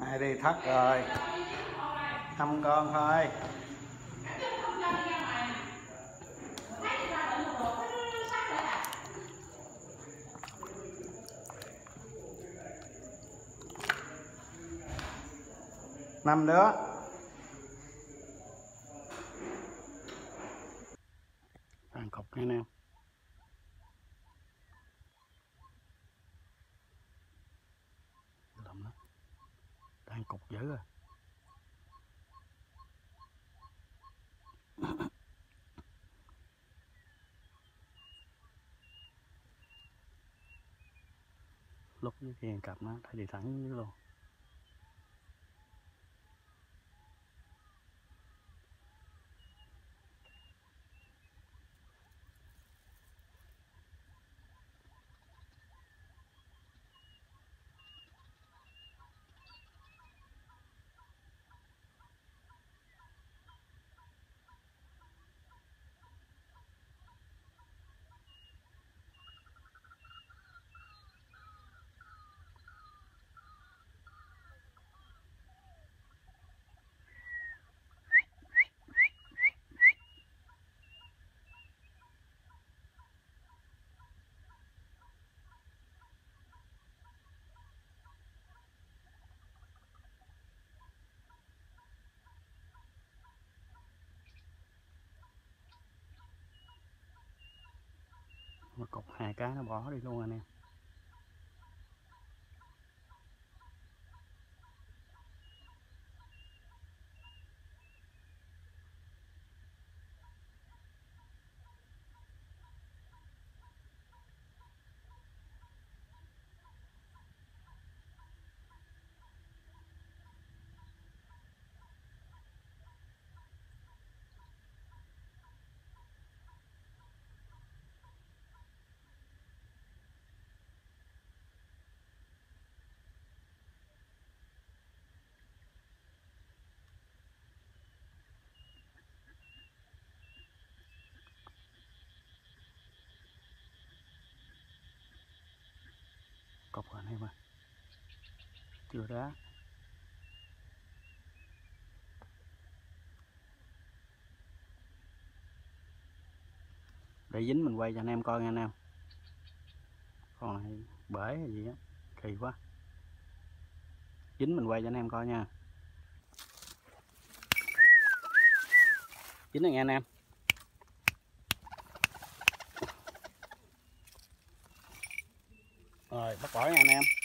Này đi thất rồi, thăm con thôi. Năm đứa. Ăn cục nha nè. Lầm đó. Đang cục dữ rồi. Lúc với kia cặp nó thấy đi thẳng dưới luôn. Mà cục hai cái nó bỏ đi luôn anh em. Cục rồi anh em ơi. Chưa đá. Để dính mình quay cho anh em coi nha anh em. Còn này bể hay gì á, kỳ quá. Dính mình quay cho anh em coi nha. Dính rồi nghe anh em. Rồi bắt bỏ nha anh em.